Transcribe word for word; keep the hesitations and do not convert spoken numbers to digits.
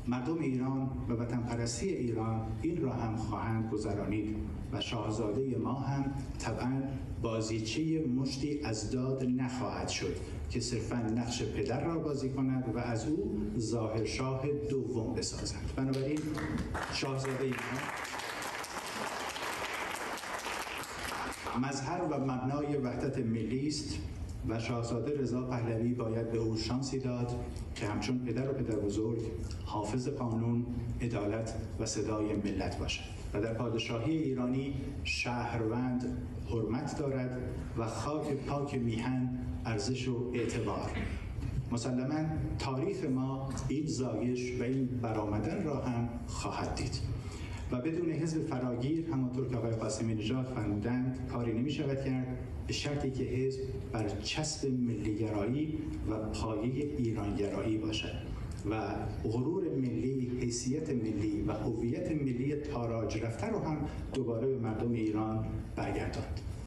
مردم ایران و وطن پرستی ایران این را هم خواهند گذرانید و شاهزاده ما هم طبعا بازیچه مشتی از داد نخواهد شد که صرفا نقش پدر را بازی کند و از او ظاهر شاه دوم بسازند. بنابراین شاهزاده ما مظهر و مبنای وحدت ملی است و شاهزاده رضا پهلوی باید به او شانسی داد که همچون پدر و پدر بزرگ حافظ قانون، عدالت و صدای ملت باشد و در پادشاهی ایرانی شهروند حرمت دارد و خاک پاک میهن ارزش و اعتبار. مسلماً تاریخ ما این زایش و این برآمدن را هم خواهد دید و بدون حزب فراگیر همانطور که آقای قاسمی نژاد فرمودند کاری نمی شود کرد، به شرطی که حزب بر چسب ملیگرایی و پایه ایرانگرایی باشد و غرور ملی، حیثیت ملی و هویت ملی تاراج رفته رو هم دوباره به مردم ایران برگرداند.